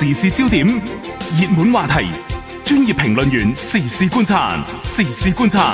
時事焦點、熱門話題、專業評論員時事觀察，時事觀察。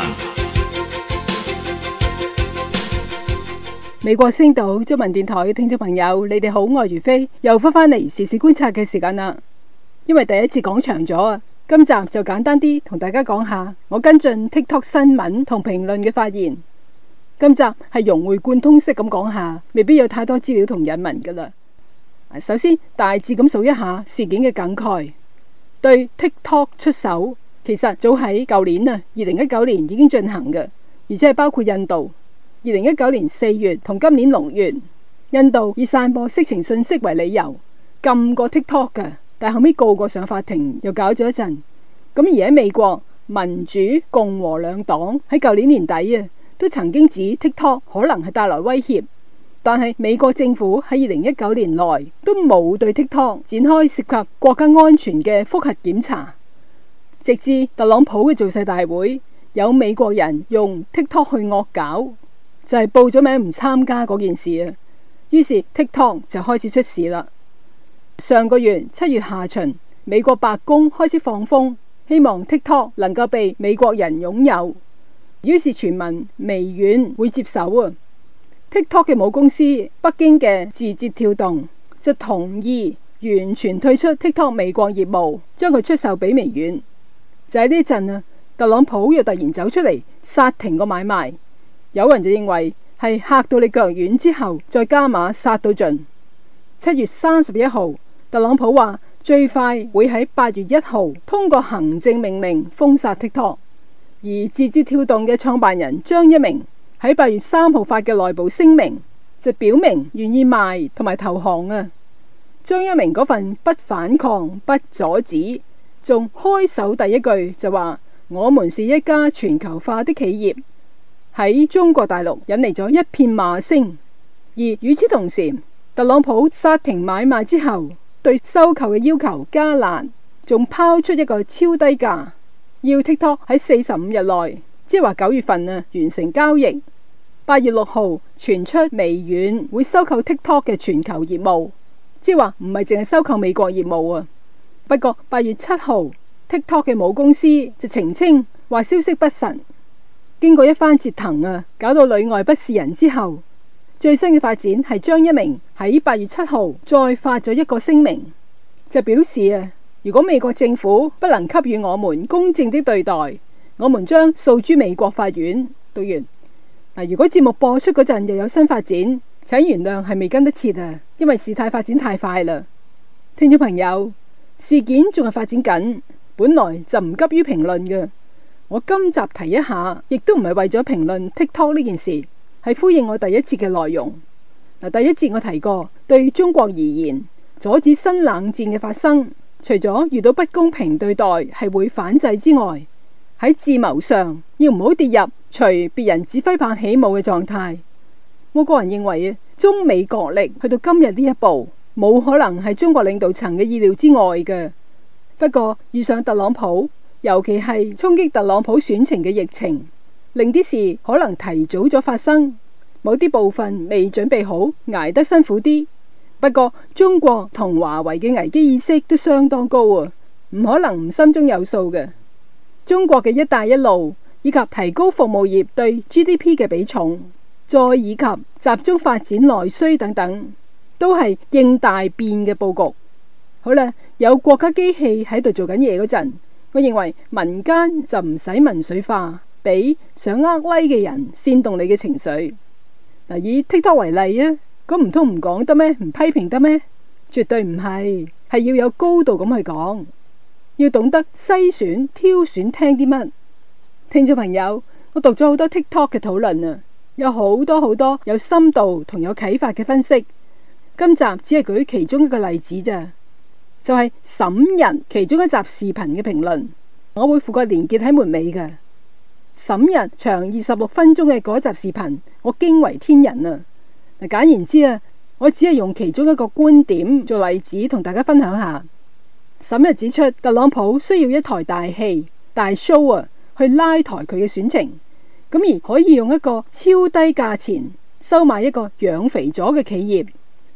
美國星島中文電台嘅聽眾朋友，你哋好，我係如飛，又返嚟時事觀察嘅時間啦。因為第一次講長咗啊，今集就簡單啲同大家講下我跟進 TikTok 新聞同評論嘅發現。今集係融會貫通式咁講下，未必有太多資料同引文噶啦。首先大致咁數一下事件嘅梗概。對 TikTok 出手，其實早喺舊年啊，2019年已經進行嘅，而且係包括印度。2019年4月同今年6月，印度以散播色情信息為理由禁過 TikTok 嘅。但後尾告過上法庭，又搞咗一陣。咁而喺美國，民主共和兩黨喺舊年年底啊，都曾經指 TikTok 可能係帶來威脅。但係美國政府喺2019年內都冇對 TikTok 展開涉及國家安全嘅複核檢查。直至特朗普嘅造勢大會，有美國人用 TikTok 去惡搞，就係報咗名唔參加嗰件事啊。於是 TikTok 就開始出事啦。上個月7月下旬，美國白宮開始放風，希望 TikTok 能夠被美國人擁有，於是傳聞微軟會接手啊。TikTok 嘅母公司北京嘅字節跳動就同意完全退出 TikTok 美國業務，將佢出售俾微軟。就喺呢陣啊，特朗普又突然走出嚟殺停個買賣，有人就認為係嚇到你腳軟之後再加碼殺到盡。7月31號。特朗普話最快會喺8月1號通過行政命令封殺 TikTok， 而字節跳動嘅創辦人張一鳴喺8月3號發嘅內部聲明就表明願意賣同埋投降啊。張一鳴嗰份不反抗不阻止，仲開首第一句就話我們是一家全球化的企業，喺中國大陸引嚟咗一片罵聲。而與此同時，特朗普殺停買賣之後，對收購嘅要求加辣，仲拋出一個超低價，要 TikTok 喺45日內，即係話9月份啊完成交易。8月6號傳出微軟會收購 TikTok 嘅全球業務，即係話唔係淨係收購美國業務啊。不過8月7號 TikTok 嘅母公司就澄清話消息不實。經過一番折騰啊，搞到裏外不是人之後，最新嘅發展係張一鳴喺8月7號再發咗一個聲明，就表示啊，如果美國政府不能給予我們公正的對待，我們將訴諸美國法院。讀完如果節目播出嗰陣又有新發展，請原諒係未跟得切啊，因為事態發展太快啦。聽眾朋友，事件仲係發展緊，本來就唔急於評論嘅。我今集提一下，亦都唔係為咗評論 TikTok 呢件事，係呼應我第一節嘅內容。第一節我提過，對中國而言，阻止新冷戰嘅發生，除咗遇到不公平對待係會反制之外，喺智謀上要唔好跌入隨別人指揮棒起舞嘅狀態。我個人認為中美角力去到今日呢一步，冇可能係中國領導層嘅意料之外嘅。不過遇上特朗普，尤其係衝擊特朗普選情嘅疫情，令啲事可能提早咗發生，某啲部分未準備好，捱得辛苦啲。不過中國同華為嘅危機意識都相當高啊，唔可能唔心中有數嘅。中國嘅一帶一路以及提高服務業對 GDP 嘅比重，再以及集中發展內需等等，都係應大變嘅佈局。好啦，有國家機器喺度做緊嘢嗰陣，我認為民間就唔使民粹化，俾想like嘅人煽動你嘅情緒。以 TikTok 為例啊，咁唔通唔講得咩？唔批評得咩？絕對唔係，係要有高度咁去講，要懂得篩選挑選聽啲乜。聽眾朋友，我讀咗好多 TikTok 嘅討論啊，有好多有深度同有啟發嘅分析。今集只係舉其中一個例子咋，就係沈日其中一集視頻嘅評論，我會附個連結喺門尾嘅。沈日長26分鐘嘅嗰集視頻，我驚為天人啊！簡言之啊，我只係用其中一個觀點做例子同大家分享下。沈日指出，特朗普需要一台大戲大 show 啊，去拉抬佢嘅選情，咁而可以用一個超低價錢收買一個養肥咗嘅企業，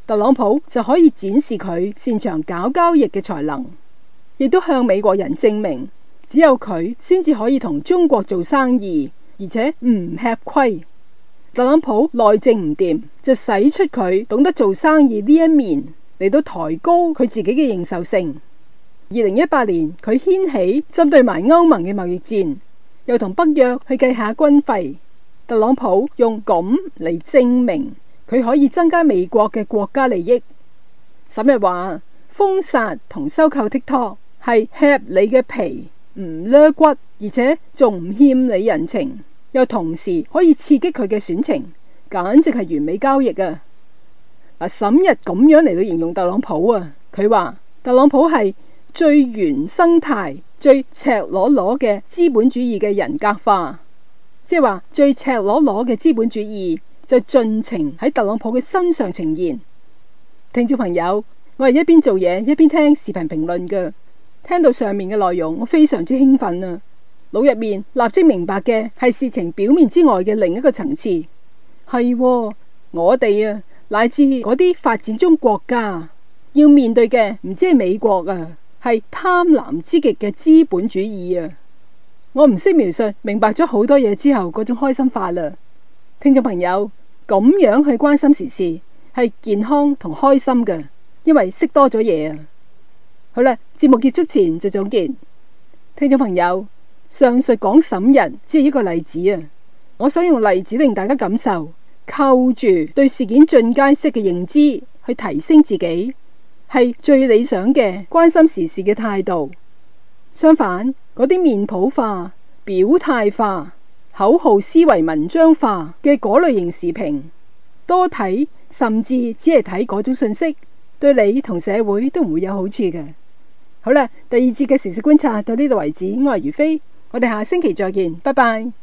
特朗普就可以展示佢擅長搞交易嘅才能，亦都向美國人證明，只有佢先至可以同中國做生意，而且唔吃虧。特朗普內政唔掂，就使出佢懂得做生意呢一面嚟到抬高佢自己嘅認受性。2018年佢掀起針對埋歐盟嘅貿易戰，又同北約去計下軍費。特朗普用咁嚟證明佢可以增加美國嘅國家利益。沈日話封殺同收購 TikTok 係吃你嘅皮唔掠骨，而且仲唔欠你人情，又同時可以刺激佢嘅選情，簡直係完美交易啊！嗱，沈日咁樣嚟到形容特朗普啊，佢話特朗普係最原生態、最赤裸裸嘅資本主義嘅人格化。即係話最赤裸裸嘅資本主義就盡情喺特朗普嘅身上呈現。聽眾朋友，我係一邊做嘢一邊聽視頻評論嘅，聽到上面嘅內容，我非常之興奮啊！腦入面立即明白嘅係事情表面之外嘅另一個層次。係我哋啊，乃至嗰啲發展中國家要面對嘅唔止係美國啊，係貪婪之極嘅資本主義啊！我唔識描述，明白咗好多嘢之後嗰種開心法啦。聽眾朋友，咁樣去關心時事係健康同開心嘅，因為識多咗嘢啊。好啦，節目結束前就總結。聽眾朋友，上述講沈日只係一個例子啊。我想用例子令大家感受，扣住對事件進階式嘅認知去提升自己，係最理想嘅關心時事嘅態度。相反，嗰啲面譜化、表態化、口號思維文章化嘅嗰類型時評，多睇甚至只係睇嗰種信息，對你同社會都唔會有好處嘅。好啦，第二節嘅時事觀察到呢度為止，我係如飛，我哋下星期再見，拜拜。